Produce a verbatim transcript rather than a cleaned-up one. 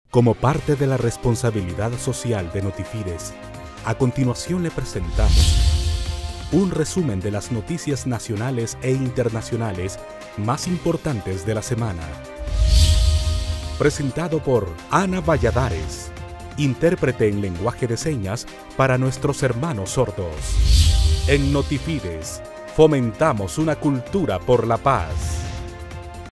Como parte de la responsabilidad social de Notifides, a continuación le presentamos un resumen de las noticias nacionales e internacionales más importantes de la semana. Presentado por Ana Valladares, intérprete en lenguaje de señas para nuestros hermanos sordos. En Notifides, fomentamos una cultura por la paz.